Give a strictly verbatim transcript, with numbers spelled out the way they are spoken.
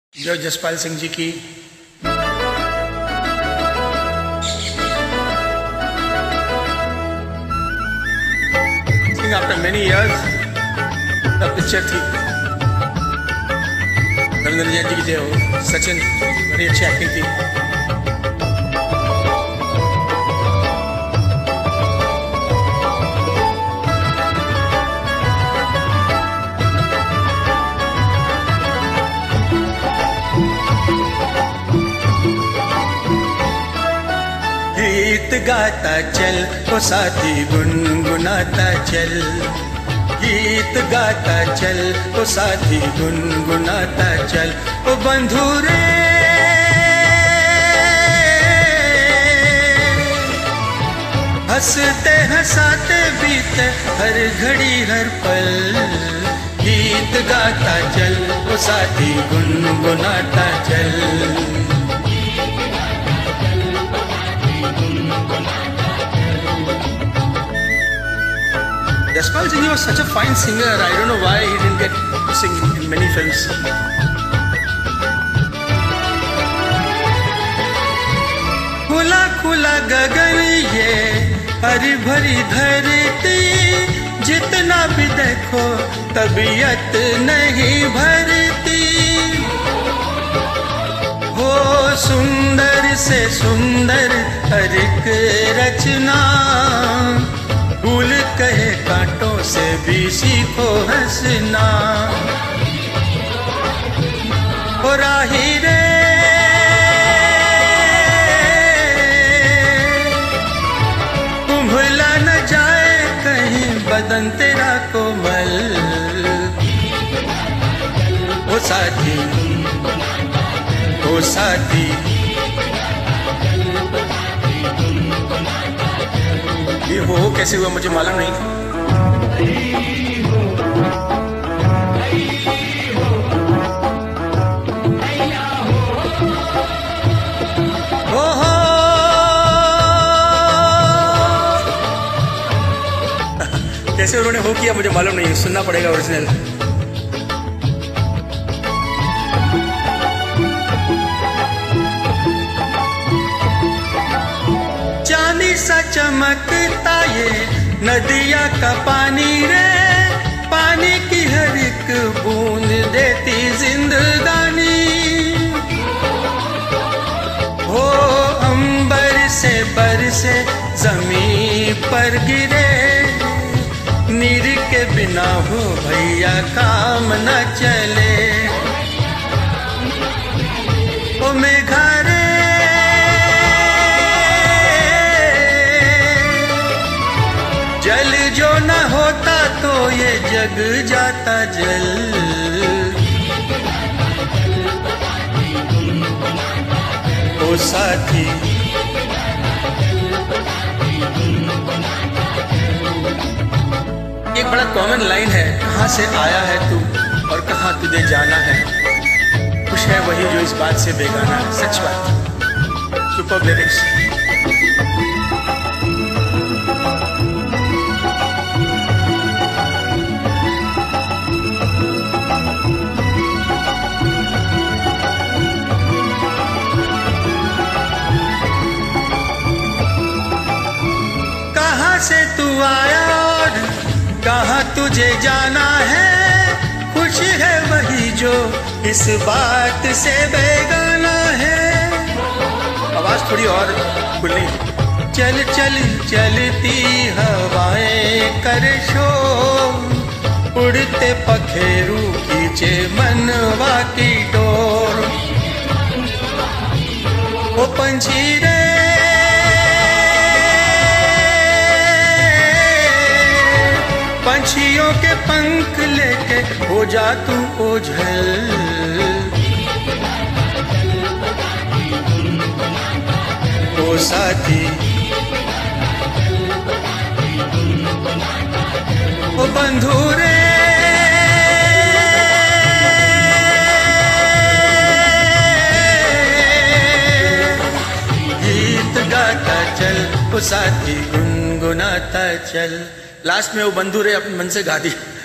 जो जसपाल सिंह जी की after many years the picture थी रविंद्र जयंती की जय हो। सचिन बड़ी अच्छी एक्टिंग थी। गीत गाता चल ओ साथी गुनगुनाता चल, गीत गाता चल ओ साथी गुनगुनाता चल। ओ बंधु रे हंसते हंसाते बीते हर घड़ी हर पल, गीत गाता चल ओ साथी गुनगुनाता चल। Jaspal Singh was such a fine singer. I don't know why he didn't get to sing in many films. खुला खुला गगन ये हरी भरी धरती, जितना भी देखो तबीयत नहीं भरती। हो सुंदर से सुंदर हर एक रचना, फूल कहे कांटों से भी सीखो हंसना। ओ राही रे कुंभला न जाए कहीं बदन तेरा कोमल। ओ साथी ओ साथी ये हो कैसे हुआ मुझे मालूम नहीं। ओ हो कैसे उन्होंने हो किया मुझे मालूम नहीं, सुनना पड़ेगा ओरिजिनल। चांदी सा चमकता ये नदिया का पानी रे, पानी की हर एक बूंद देती जिंदगानी। हो अंबर से बरसे जमीन पर गिरे, नीर के बिना हो भैया काम न चले। ओ मेघा रे जल जो न होता तो ये जग जाता जल। ओ साथी एक बड़ा कॉमन लाइन है, कहाँ से आया है तू और कहाँ तुझे जाना है, खुश है वही जो इस बात से बेगाना है। सच बात, सुपर लिरिक्स। से तू आया और कहाँ तुझे जाना है, खुश है वही जो इस बात से बेगाना है। आवाज थोड़ी और खुली। चल चल चलती हवाएं कर शोर, उड़ते पखेरू खींचे मनवा की डोर। वो पंछी रे पंछियों के पंख लेके हो जा तू ओझल। ओ साथी ओ बंधु रे गीत गाता चल ओ साथी गुनगुनाता चल। लास्ट में वो बंधु रे अपने मन से गा दी।